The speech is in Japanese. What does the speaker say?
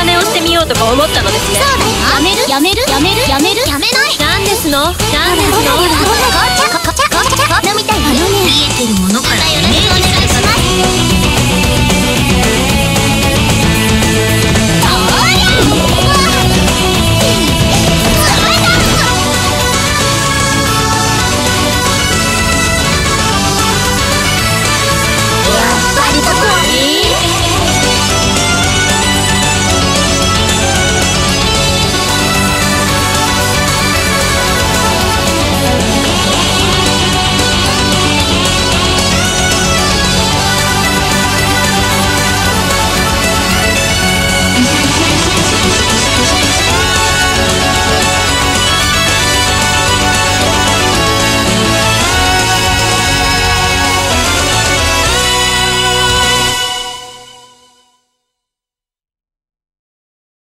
真似をしてみようとか思ったのですね。 そうだよ。やめるやめるやめるやめるやめない。 なんですのなんですの。 ほらほらほら、紅茶